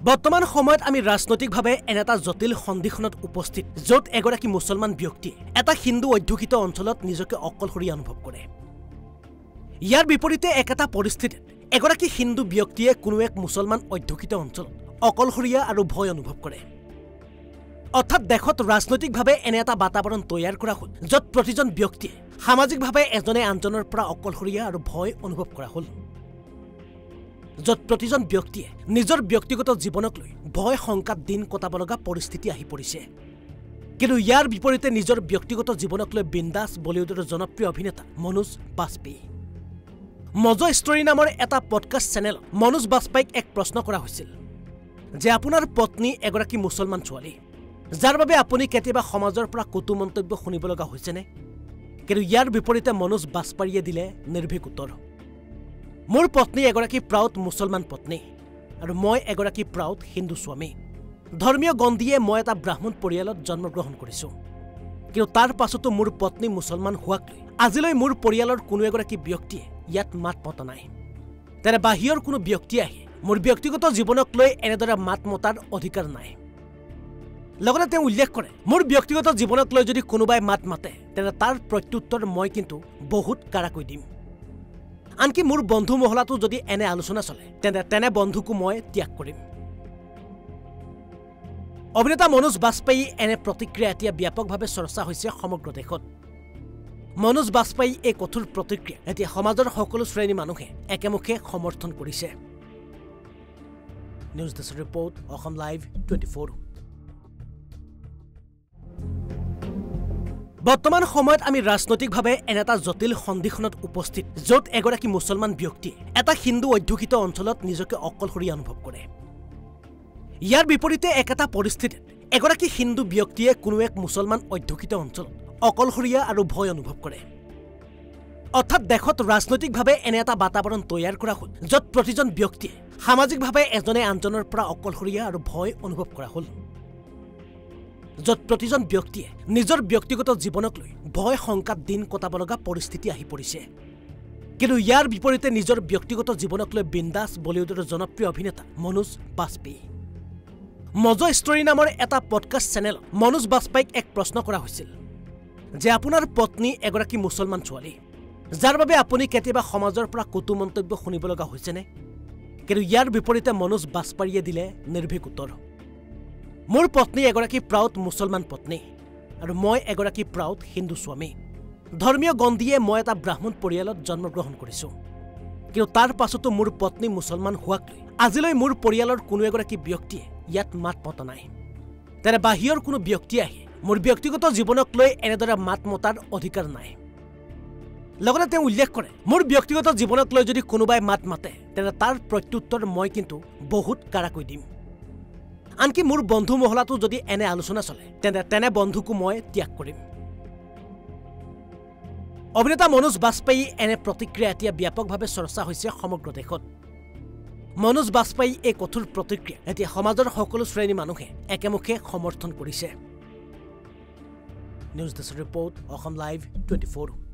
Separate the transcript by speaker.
Speaker 1: বৰ্তমান সময়ত আমি ৰাজনৈতিকভাৱে এনে এটা জটিল সন্ধিখনত উপস্থিত য'ত এগৰাকী মুছলমান ব্যক্তিয়ে এটা হিন্দু অধ্যুষিত অঞ্চলত নিজকে অকলশৰীয়া অনুভৱ কৰে। ইয়াৰ বিপৰীতে একেটা পৰিস্থিতিত এগৰাকী হিন্দু ব্যক্তিয়ে কোনো এক মুছলমান অধ্যুষিত অঞ্চলত অকলশৰীয়া আৰু ভয় অনুভৱ কৰে। অৰ্থাৎ দেশত ৰাজনৈতিকভাৱে এনে এটা বাতাবৰণ তৈয়াৰ কৰা হ'ল য'ত প্ৰতিজন ব্যক্তিয়ে সামাজিকভাৱে এজনে আনজনৰ পৰা অকলশৰীয়া আৰু ভয় অনুভৱ কৰা হ'ল। য'ত প্ৰতিজন ব্যক্তিয়ে নিজৰ ব্যক্তিগত জীৱনক লৈ ভয় শংকাত দিন কটাব লগা পৰিস্থিতি আহি পৰিছে। কিন্তু ইয়াৰ বিপৰীতে নিজৰ ব্যক্তিগত জীৱনক লৈ বিন্দাছ বলিউডৰ জনপ্ৰিয় অভিনেতা মনোজ বাজপেয়ী মজো ষ্টৰী নামৰ এটা পডকাষ্ট চেনেলত মনোজ বাজপেয়ীক এক প্ৰশ্ন কৰা হৈছিল যে আপোনাৰ পত্নী এগৰাকী মুছলমান ছোৱালী, যাৰ বাবে আপুনি কেতিয়াবা সমাজৰ পৰা কটু মন্তব্য শুনিব লগা হৈছেনে? কিন্তু ইয়াৰ বিপৰীতে মনোজ বাজপেয়ীয়ে দিলে নিৰ্ভীক উত্তৰ। মোৰ পত্নী এগৰাকী প্ৰাউড মুছলমান পত্নী আৰু মই এগৰাকী প্ৰাউড হিন্দু স্বামী। ধৰ্মীয় গণ্ডিয়ে মই এটা ব্ৰাহ্মণ পৰিয়ালত জন্মগ্ৰহণ কৰিছোঁ। কিন্তু তাৰ পাছতো মোৰ পত্নী মুছলমান হোৱাক লৈ আজিলৈ মোৰ পৰিয়ালৰ কোনো এগৰাকী ব্যক্তিয়ে ইয়াত মাত মতা নাই। তেনে বাহিৰৰ কোনো ব্যক্তি আহি মোৰ ব্যক্তিগত জীৱনক লৈ এনেদৰে মাত মতাৰ অধিকাৰ নাই। লগতে তেওঁ উল্লেখ কৰে, মোৰ ব্যক্তিগত জীৱনক লৈ যদি কোনোবাই মাত মাতে তেনে তাৰ প্ৰত্যুত্তৰ মই কিন্তু বহুত কাৰাকৈ দিম। আনকি মোৰ বন্ধু মহলাটো যদি এনে আলোচনা চলে তেনে বন্ধুকো মই ত্যাগ কৰিম। অভিনেতা মনোজ বাজপেয়ী এনে প্ৰতিক্ৰিয়া এতিয়া ব্যাপকভাৱে চৰ্চা হৈছে সমগ্ৰ দেশত। মনোজ বাজপেয়ী এই কঠোৰ প্ৰতিক্ৰিয়া এতিয়া সমাজৰ সকলো শ্ৰেণীৰ মানুহে একেমুখে সমৰ্থন কৰিছে। News desk report, Asom live 24। বৰ্তমান সময়ত আমি ৰাজনৈতিকভাৱে এনে এটা জটিল সন্ধিখনত উপস্থিত য'ত এগৰাকী মুছলমান ব্যক্তিয়ে এটা হিন্দু অধ্যুষিত অঞ্চলত নিজকে অকলশৰীয়া অনুভৱ কৰে। ইয়াৰ বিপৰীতে একেটা পৰিস্থিতিত এগৰাকী হিন্দু ব্যক্তিয়ে কোনো এক মুছলমান অধ্যুষিত অঞ্চলত অকলশৰীয়া আৰু ভয় অনুভৱ কৰে। অৰ্থাৎ দেশত ৰাজনৈতিকভাৱে এনে এটা বাতাবৰণ তৈয়াৰ কৰা হ'ল য'ত প্ৰতিজন ব্যক্তিয়ে সামাজিকভাৱে এজনে আনজনৰ পৰা অকলশৰীয়া আৰু ভয় অনুভৱ কৰা হ'ল। য'ত প্ৰতিজন ব্যক্তিয়ে নিজৰ ব্যক্তিগত জীৱনক লৈ ভয় শংকাত দিন কটাব লগা পৰিস্থিতি আহি পৰিছে। কিন্তু ইয়াৰ বিপৰীতে নিজৰ ব্যক্তিগত জীৱনক লৈ বিন্দাছ বলিউডৰ জনপ্ৰিয় অভিনেতা মনোজ বাজপেয়ী মজো ষ্টৰী নামৰ এটা পডকাষ্ট চেনেলত মনোজ বাজপেয়ীক এক প্ৰশ্ন কৰা হৈছিল যে আপোনাৰ পত্নী এগৰাকী মুছলমান ছোৱালী, যাৰ বাবে আপুনি কেতিয়াবা সমাজৰ পৰা কটু মন্তব্য শুনিব লগা হৈছেনে? কিন্তু ইয়াৰ বিপৰীতে মনোজ বাজপেয়ীয়ে দিলে নিৰ্ভীক উত্তৰ। মোৰ পত্নী এগৰাকী প্ৰাউড মুছলমান পত্নী আৰু মই এগৰাকী প্ৰাউড হিন্দু স্বামী। ধৰ্মীয় গণ্ডিয়ে মই এটা ব্ৰাহ্মণ পৰিয়ালত জন্মগ্ৰহণ কৰিছোঁ। কিন্তু তাৰ পাছতো মোৰ পত্নী মুছলমান হোৱাক লৈ আজিলৈ মোৰ পৰিয়ালৰ কোনো এগৰাকী ব্যক্তিয়ে ইয়াত মাত মতা নাই। তেনে বাহিৰৰ কোনো ব্যক্তি আহি মোৰ ব্যক্তিগত জীৱনক লৈ এনেদৰে মাত মতাৰ অধিকাৰ নাই। লগতে তেওঁ উল্লেখ কৰে, মোৰ ব্যক্তিগত জীৱনক লৈ যদি কোনোবাই মাত মাতে তেনে তাৰ প্ৰত্যুত্তৰ মই কিন্তু বহুত কাৰাকৈ দিম। আনকি মোৰ বন্ধু মহলাটো যদি এনে আলোচনা চলে তেনে বন্ধুকো মই ত্যাগ কৰিম। অভিনেতা মনোজ বাজপেয়ী এনে প্ৰতিক্ৰিয়া এতিয়া ব্যাপকভাৱে চৰ্চা হৈছে সমগ্ৰ দেশত। মনোজ বাজপেয়ী এই কঠোৰ প্ৰতিক্ৰিয়া এতিয়া সমাজৰ সকলো শ্ৰেণীৰ মানুহে একেমুখে সমৰ্থন কৰিছে। News desk report, Asom live 24।